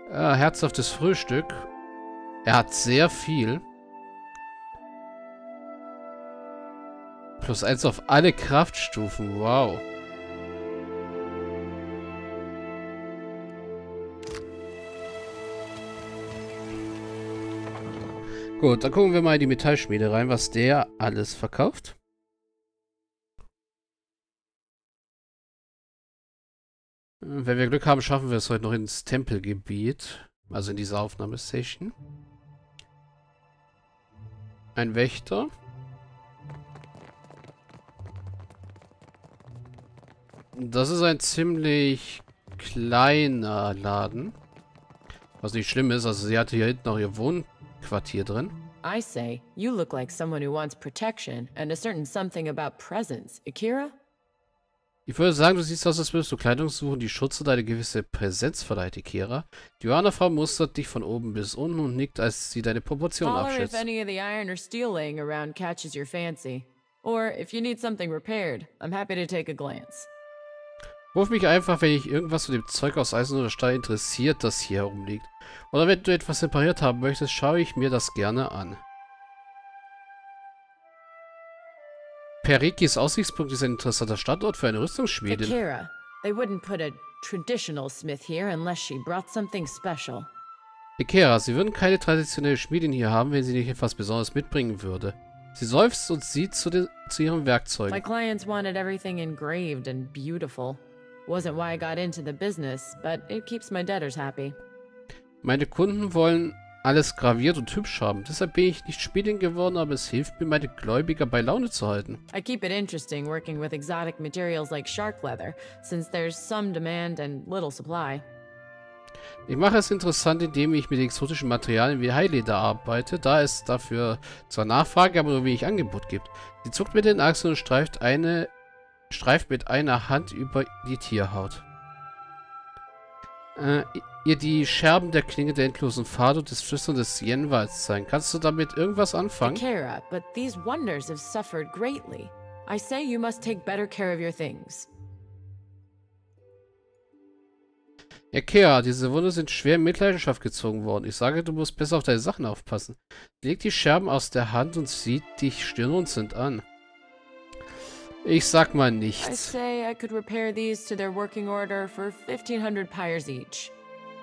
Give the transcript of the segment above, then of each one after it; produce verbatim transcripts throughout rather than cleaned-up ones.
Äh, herzhaftes Frühstück. Er hat sehr viel. Plus eins auf alle Kraftstufen. Wow. Gut, dann gucken wir mal in die Metallschmiede rein, was der alles verkauft. Wenn wir Glück haben, schaffen wir es heute noch ins Tempelgebiet. Also in dieser Aufnahmesession. Ein Wächter. Das ist ein ziemlich kleiner Laden. Was nicht schlimm ist, also sie hatte hier hinten noch ihr Wohnquartier drin. I say, you look like someone who wants protection and a certain something about presence. Akira? Ich würde sagen, du siehst aus, als würdest du Kleidung suchen, die Schutz und eine gewisse Präsenz verleiht, Akira. Die Johanna-Frau mustert dich von oben bis unten und nickt, als sie deine Proportionen Holler if abschätzt. any of the iron or steel laying around catches your fancy. Or if you need something repaired, I'm happy to take a glance. Ruf mich einfach, wenn dich irgendwas zu dem Zeug aus Eisen oder Stahl interessiert, das hier herumliegt. Oder wenn du etwas repariert haben möchtest, schaue ich mir das gerne an. Perikis Aussichtspunkt ist ein interessanter Standort für eine Rüstungsschmiedin. Akira, they wouldn't put a traditional smith here unless she brought something special. Akira, sie würden keine traditionelle Schmiedin hier haben, wenn sie nicht etwas Besonderes mitbringen würde. Sie seufzt und sieht zu, den, zu ihren Werkzeugen. My clients wanted everything engraved and beautiful. Wasn't why I got into the business, but it keeps my debtors happy. Meine Kunden wollen alles graviert und hübsch haben. Deshalb bin ich nicht Schmiedin geworden, aber es hilft mir, meine Gläubiger bei Laune zu halten. I keep it interesting working with exotic materials like shark leather, since there's some demand and little supply. Ich mache es interessant, indem ich mit exotischen Materialien wie Heileder arbeite, da es dafür zwar Nachfrage, aber nur wenig Angebot gibt. Sie zuckt mit den Achseln und streift eine streift mit einer Hand über die Tierhaut. Äh, ihr die Scherben der Klinge der endlosen Pfade und des Flüstern des Jenwalds zeigen. Kannst du damit irgendwas anfangen? Akira, but these wonders have suffered greatly. I say you must take better care of your things. Akira, diese Wunder sind schwer in Mitleidenschaft gezogen worden. Ich sage, du musst besser auf deine Sachen aufpassen. Leg die Scherben aus der Hand und sieht dich stirnrunzelnd an. Ich sag mal I nichts. say I could repair these to their working order for fifteen hundred pyres each.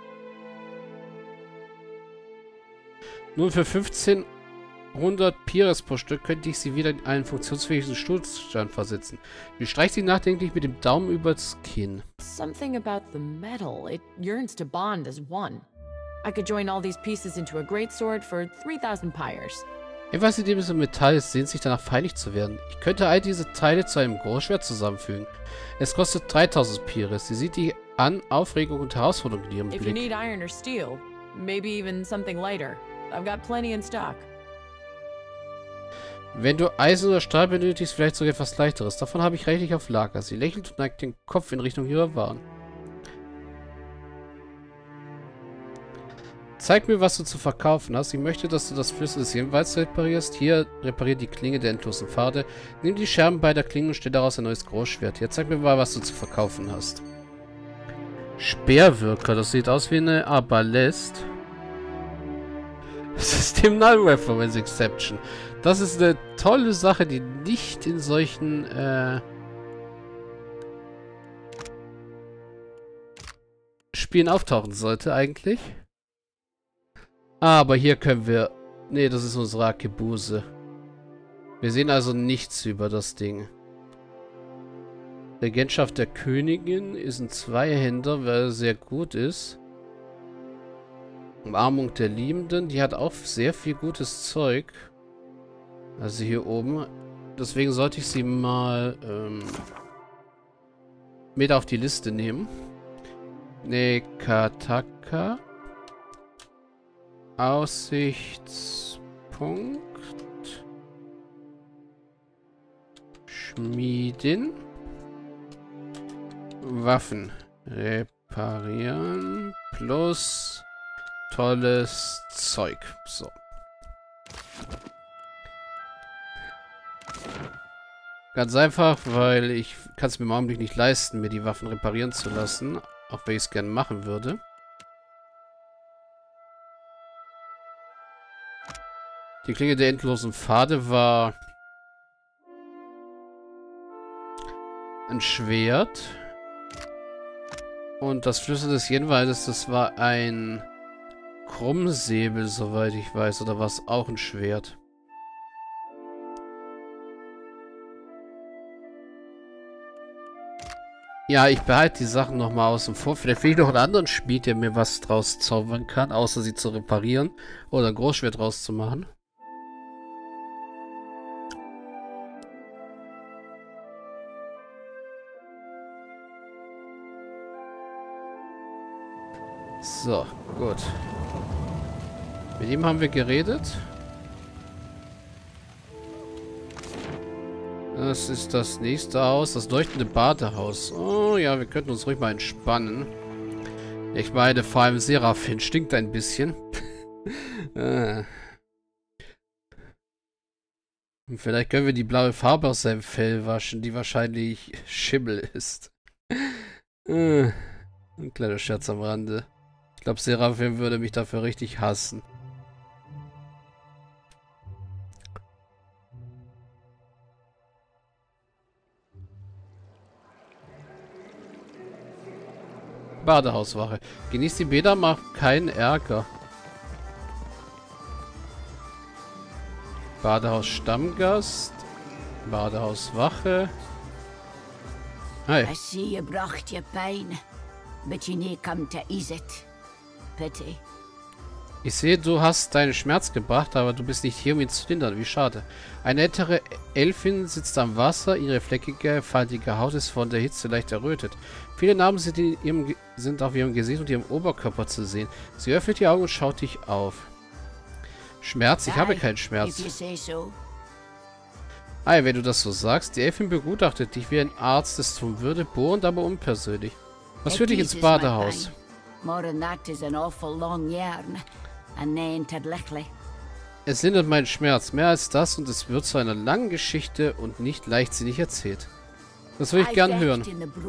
Nun, für fünfzehnhundert Pires pro Stück könnte ich sie wieder in einen funktionsfähigen Zustand versetzen. Sie streicht sie nachdenklich mit dem Daumen übers Kinn. Something about the metal, it yearns to bond as one. I could join all these pieces into a great sword for three thousand pyres. Etwas in dem so Metall ist, sehnt sich danach feilig zu werden. Ich könnte all diese Teile zu einem Großschwert zusammenfügen. Es kostet dreitausend Pires. Sie sieht die an, Aufregung und Herausforderung in ihrem If you Blick. need iron or steel, maybe even something lighter, I've got plenty in stock. Wenn du Eisen oder Stahl benötigst, vielleicht sogar etwas Leichteres. Davon habe ich reichlich auf Lager. Sie lächelt und neigt den Kopf in Richtung ihrer Waren. Zeig mir, was du zu verkaufen hast. Ich möchte, dass du das Flüstern des Jenwalds reparierst. Hier, repariert die Klinge der endlosen Pfade. Nimm die Scherben beider Klingen und stell daraus ein neues Großschwert. Jetzt zeig mir mal, was du zu verkaufen hast. Speerwirker. Das sieht aus wie eine Arbalest. System Null Reference Exception. Das ist eine tolle Sache, die nicht in solchen äh, Spielen auftauchen sollte eigentlich. Aber hier können wir... Nee, das ist unsere Arkebuse. Wir sehen also nichts über das Ding. Regentschaft der Königin ist ein Zweihänder, weil er sehr gut ist. Umarmung der Liebenden, die hat auch sehr viel gutes Zeug. Also hier oben. Deswegen sollte ich sie mal ähm, mit auf die Liste nehmen. Nekataka. Aussichtspunkt. Schmiedin. Waffen reparieren. Plus tolles Zeug. So. Ganz einfach, weil ich kann es mir im Augenblick nicht leisten, mir die Waffen reparieren zu lassen. Auch wenn ich es gerne machen würde. Die Klinge der endlosen Pfade war ein Schwert. Und das Schlüssel des Jenwaldes, das war ein Krummsäbel, soweit ich weiß. Oder war es auch ein Schwert? Ja, ich behalte die Sachen nochmal außen vor. Vielleicht will ich noch einen anderen Schmied, der mir was draus zaubern kann, außer sie zu reparieren oder ein Großschwert draus zu machen. So, gut. Mit ihm haben wir geredet. Das ist das nächste Haus, das leuchtende Badehaus. Oh ja, wir könnten uns ruhig mal entspannen. Ich meine, vor allem Seraphin stinkt ein bisschen. ah. Vielleicht können wir die blaue Farbe aus seinem Fell waschen, die wahrscheinlich Schimmel ist. ah. Ein kleiner Scherz am Rande. Ich glaube, Seraphin würde mich dafür richtig hassen. Badehauswache. Genießt die Bäder, macht keinen Ärger. Badehaus Stammgast. Badehauswache. Hi. I see you brought your pain, but you need come to ease it. Pity. Ich sehe, du hast deinen Schmerz gebracht, aber du bist nicht hier, um ihn zu lindern. Wie schade. Eine ältere Elfin sitzt am Wasser. Ihre fleckige, faltige Haut ist von der Hitze leicht errötet. Viele Narben sind, in ihrem, sind auf ihrem Gesicht und ihrem Oberkörper zu sehen. Sie öffnet die Augen und schaut dich auf. Schmerz? Ich habe keinen Schmerz. Ah, wenn du das so sagst. Die Elfin begutachtet dich wie ein Arzt es tun würde, bohrend, aber unpersönlich. Was führt dich ins Badehaus? Es lindert meinen Schmerz. Mehr als das und es wird zu einer langen Geschichte und nicht leichtsinnig erzählt. Das will ich gern hören.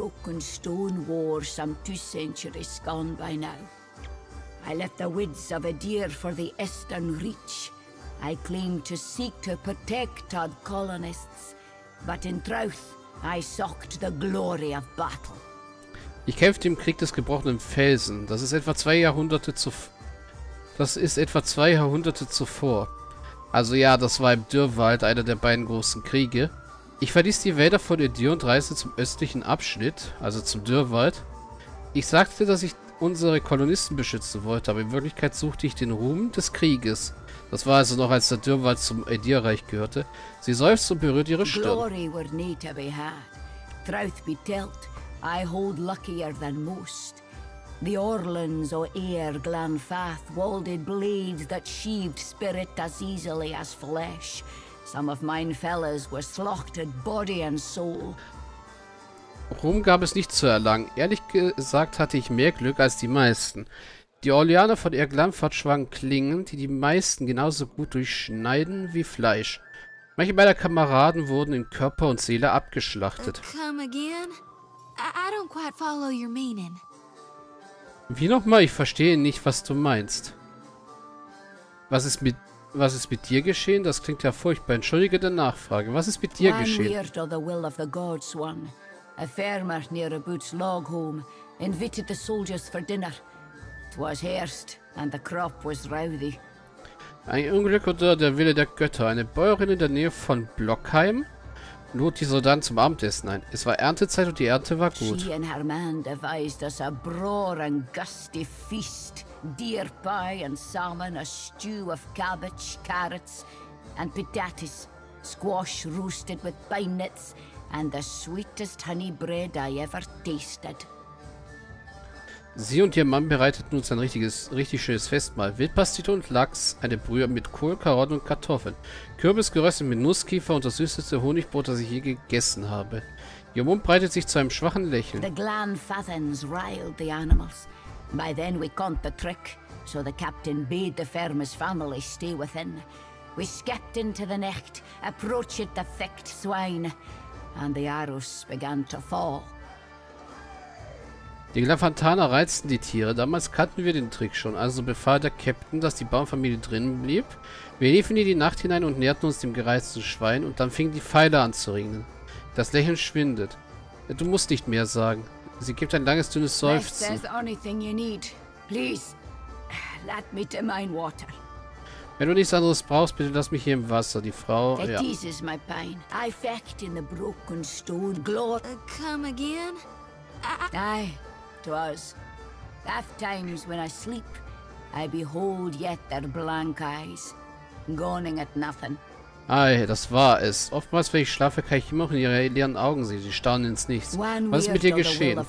I left the woods of Adir for the Eastern Reach. I claimed to seek to protect our colonists, but in truth, I sought the glory of battle. Ich kämpfte im Krieg des gebrochenen Felsen. Das ist etwa zwei Jahrhunderte zuvor. Das ist etwa zwei Jahrhunderte zuvor. Also ja, das war im Dürrwald, einer der beiden großen Kriege. Ich verließ die Wälder von Adir und reiste zum östlichen Abschnitt, also zum Dürrwald. Ich sagte, dass ich unsere Kolonisten beschützen wollte, aber in Wirklichkeit suchte ich den Ruhm des Krieges. Das war also noch, als der Dürrwald zum Adir-Reich gehörte. Sie seufzt und berührt ihre Stirn. Glory were need to be had. Truth be told, I hold luckier than most. The Orlans o' Ayr Glanfath wielded blades that sheathed spirit as easily as flesh. Some of mine fellows were slaughtered body and soul. Ruhm gab es nicht zu erlangen. Ehrlich gesagt hatte ich mehr Glück als die meisten. Die Orleaner von Erglanfahrt schwangen Klingen, die die meisten genauso gut durchschneiden wie Fleisch. Manche meiner Kameraden wurden in Körper und Seele abgeschlachtet. Come again? I, I don't quite follow your meaning. Wie nochmal? Ich verstehe nicht, was du meinst. Was ist mit, was ist mit dir geschehen? Das klingt ja furchtbar. Entschuldige der Nachfrage. Was ist mit dir geschehen? A farmer near a Boots log home invited the soldiers for dinner. 'Twas Hearst, and the crop was rowdy. Ein Unglück oder der Wille der Götter. Eine Bäuerin in der Nähe von Blockheim lud die Soldaten zum Abendessen ein. Es war Erntezeit und die Ernte war gut. She and her man devised us a broad and gusty feast. Deer pie and salmon, a stew of cabbage, carrots, and potatoes. Squash roasted with pine nuts. And the sweetest honey bread I ever tasted. Sie und ihr Mann bereiteten uns ein richtiges, richtig schönes Festmahl. Wildpastete und Lachs, eine Brühe mit Kohl, Karotten und Kartoffeln. Kürbis geröstet mit Nusskiefer und das süßeste Honigbrot, das ich je gegessen habe. Ihr Mund breitet sich zu einem schwachen Lächeln. The Glanfathans riled the animals. By then we caught the trick, so the captain bade the farmer's family stay within. We skipped into the necht, approached the thick swine. And the arrows began to fall. Die Glafantaner reizten die Tiere. Damals kannten wir den Trick schon, also befahl der Captain, dass die Baumfamilie drinnen blieb. Wir liefen in die Nacht hinein und näherten uns dem gereizten Schwein und dann fingen die Pfeile an zu regnen. Das Lächeln schwindet. Du musst nicht mehr sagen. Sie gibt ein langes, dünnes Seufzen. Wenn du nichts anderes brauchst, bitte lass mich hier im Wasser. Die Frau, It ja. eases my pain. I fecht in the broken stone glory. Uh, come again? Aye, 'twas. Oft times when I sleep, I behold yet their blank eyes, goning at nothing. Ei, das war es. Oftmals, wenn ich schlafe, kann ich immer noch in ihre leeren Augen sehen. Sie starren ins Nichts. Was ist mit dir geschehen?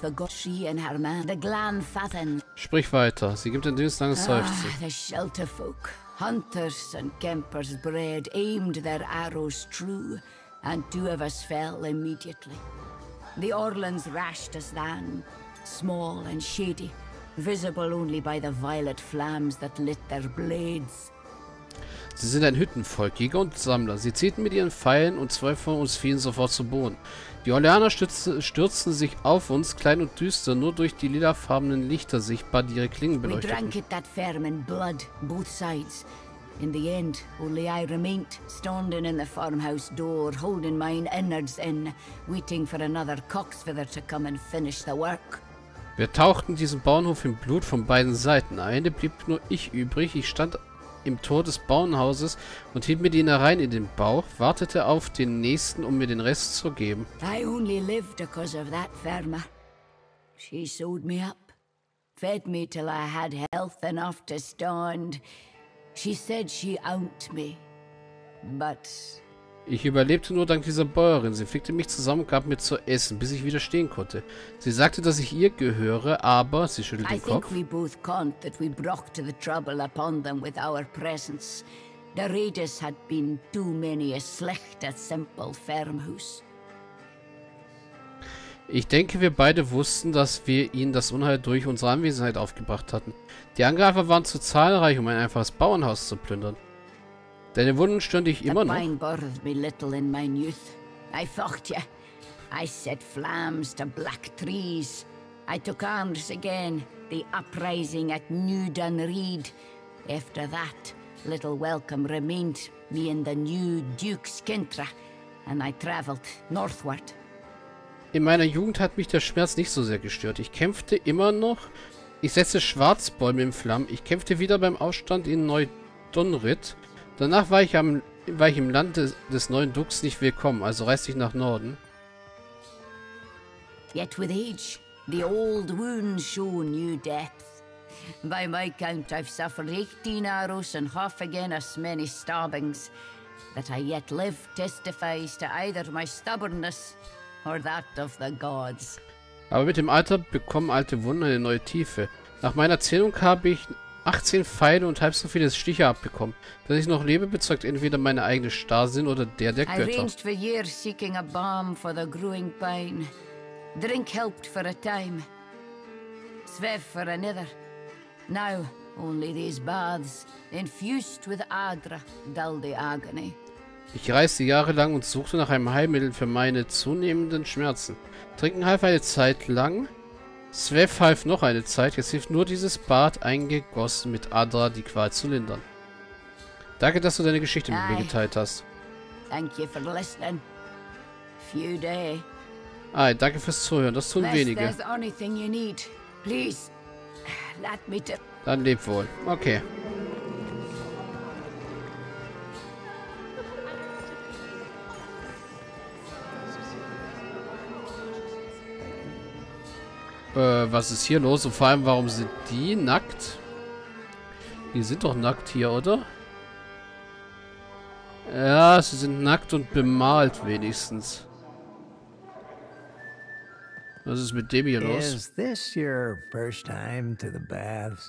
Sprich weiter. Sie gibt ein dünnes, langes Seufzen. Ah, the shelter folk, hunters and campers bred, aimed their arrows true, and two of us fell immediately. The Orlans rashed us then, small and shady, visible only by the violet flames that lit their blades. Sie sind ein Hüttenvolk, Jäger und Sammler. Sie zielten mit ihren Pfeilen und zwei von uns fielen sofort zu Boden. Die Orleaner stürzten, stürzten sich auf uns, klein und düster, nur durch die lilafarbenen Lichter sichtbar, die ihre Klingen We drank beleuchteten. it that firm in blood, both sides. In the end, only I remained, standing in the farmhouse door, holding mine innards in, waiting for another cocksfeather to come and finish the work. Wir tauchten diesen Bauernhof in Blut von beiden Seiten. Am Ende blieb nur ich übrig. Ich stand im Tor des Bauernhauses und hielt mir die Innereien in den Bauch, wartete auf den nächsten, um mir den Rest zu geben. I only lived because of that farmer. She sewed me up, fed me till I had health enough to stand. She said she owned me, but Ich überlebte nur dank dieser Bäuerin. Sie flickte mich zusammen und gab mir zu essen, bis ich widerstehen konnte. Sie sagte, dass ich ihr gehöre, aber... Sie schüttelt I den Kopf. think we both conned that we brought the trouble upon them with our presence. The raiders had been too many a slicht at simple farmhouse. Ich denke, wir beide wussten, dass wir ihnen das Unheil durch unsere Anwesenheit aufgebracht hatten. Die Angreifer waren zu zahlreich, um ein einfaches Bauernhaus zu plündern. Deine Wunden stören dich immer The noch? pine bothered me little in mine youth. I fought ya. I set flames to black trees. I took arms again, the uprising at New Dunreed. After that, little welcome remained me in the new Duke's Kintra, and I travelled northward. In meiner Jugend hat mich der Schmerz nicht so sehr gestört. Ich kämpfte immer noch. Ich setzte Schwarzbäume in Flammen. Ich kämpfte wieder beim Aufstand in Neu-Dunrid. Danach war ich, am, war ich im Land des, des neuen Dukes nicht willkommen, also reiste ich nach Norden. Yet with age, the old wounds show new depth. By my count, I've suffered eighteen arrows and half again as many stabbings. That I yet live testifies to either my stubbornness or that of the gods. Aber mit dem Alter bekommen alte Wunden eine neue Tiefe. Nach meiner Zählung habe ich achtzehn Pfeile und halb so viele Stiche abbekommen. Dass ich noch lebe, bezeugt entweder meine eigene Starrsinn oder der der I Götter. ranged for years seeking a balm for the growing pine. Drink helped for a time, Svev for another. Now only these baths, infused with Adra, dull the agony. Ich reiste jahrelang und suchte nach einem Heilmittel für meine zunehmenden Schmerzen. Trinken half eine Zeit lang. Svev half noch eine Zeit. Jetzt hilft nur dieses Bad, eingegossen mit Adra, die Qual zu lindern. Danke, dass du deine Geschichte mit mir Aye. geteilt hast. Thank you for listening. Few day. Ah, danke fürs Zuhören. Das tun Unless wenige. there's anything you need, please let me to. Dann leb wohl. Okay. Äh, was ist hier los? Und vor allem, warum sind die nackt? Die sind doch nackt hier, oder? Ja, sie sind nackt und bemalt wenigstens. Was ist mit dem hier los? Is this your first time to the baths?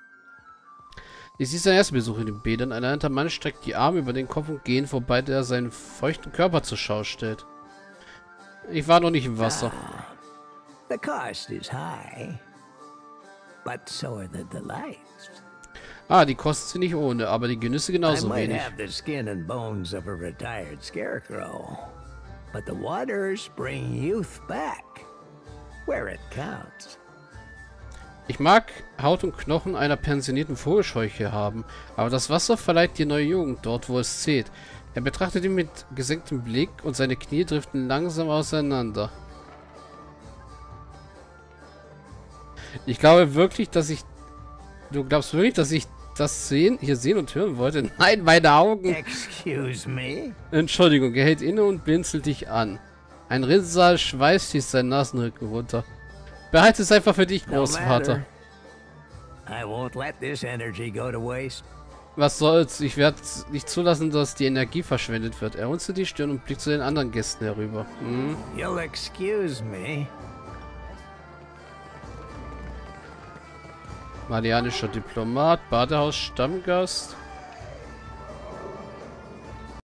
Es ist sein erster Besuch in den Bädern. Ein alter Mann streckt die Arme über den Kopf und geht vorbei, der seinen feuchten Körper zur Schau stellt. Ich war noch nicht im Wasser. The cost is high, but so are the delights. Ah, die kosten sie nicht ohne, aber die Genüsse I genauso might wenig. have the skin and bones of a retired scarecrow, but the waters bring youth back, where it counts. Ich mag Haut und Knochen einer pensionierten Vogelscheuche haben, aber das Wasser verleiht dir neue Jugend dort, wo es zählt. Er betrachtet ihn mit gesenktem Blick und seine Knie driften langsam auseinander. Ich glaube wirklich, dass ich... Du glaubst wirklich, dass ich das sehen, hier sehen und hören wollte? Nein, meine Augen! Excuse me? Entschuldigung, er hält inne und blinzelt dich an. Ein Rinnsal Schweiß schießt seinen Nasenrücken runter. Behalte es einfach für dich, Großvater. I won't let this energy go to waste. Was soll's? Ich werde nicht zulassen, dass die Energie verschwendet wird. Er runzelt die Stirn und blickt zu den anderen Gästen herüber. Hm? You'll excuse me. Malianischer Diplomat, Badehaus, Stammgast.